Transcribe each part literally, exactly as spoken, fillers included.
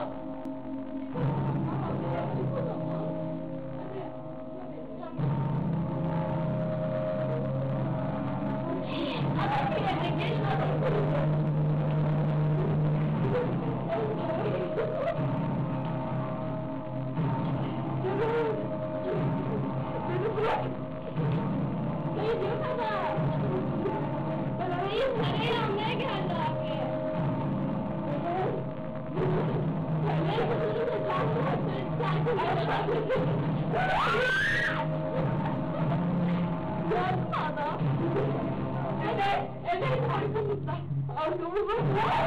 Evet, evet, arkamızda. Arkamızda.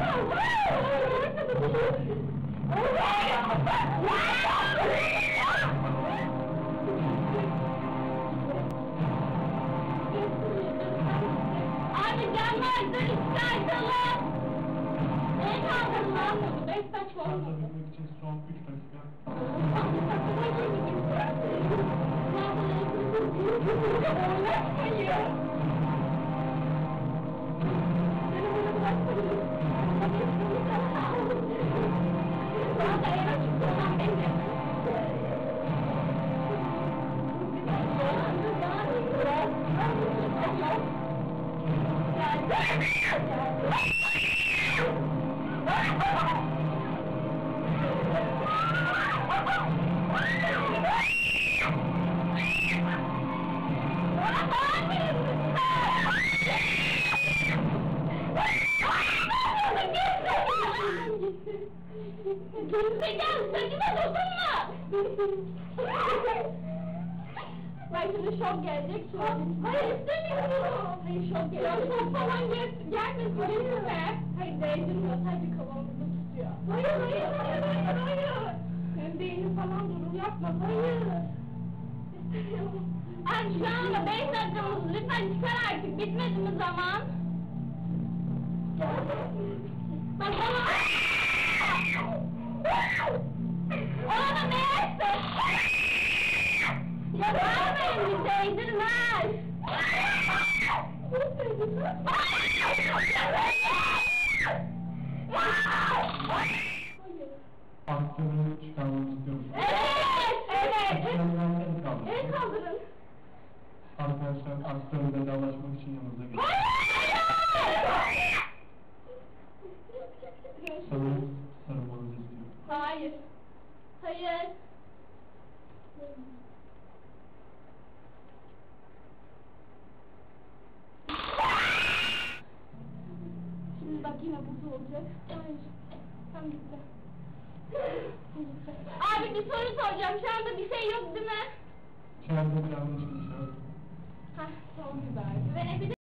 Abi canlar, dur istersen. Ne kaldın lan? Beş dakika olmadı. Kaldırmak için son üç dakika. Gerizekalı, saçıma dokunma! Belki de şok gelecek şu an. Hayır, istemiyorum! Hayır, şok gelecek. Şok falan gel gelmesin, değil mi? Hayır, değdirmiyor, sadece kafamızı tutuyor. Hayır, hayır, hayır, hayır, hayır! Benim beynim falan durur, yapma, hayır! İstemiyorum. Abi şu anda beş dakikamız, lütfen çıkar artık, bitmedi mi zaman? Bak bana! Onu ne yaptın? Ya vermeyin bir değdirmez. Aktörünü çıkarmak istiyoruz. Evet, evet. El kaldırın. El kaldırın. Arkadaşlar aktörü vedalaşmak için yanınıza gelin. Hayır! Sanırım sarılmanızı istiyorum. Hayır. Hayır. Şimdi bak yine burada olacak. Hayır. Tam gitti. Abi bir soru soracağım. Şu anda bir şey yok değil mi? İçeride bir yanlış bir şey. Hah, son güzel. Ve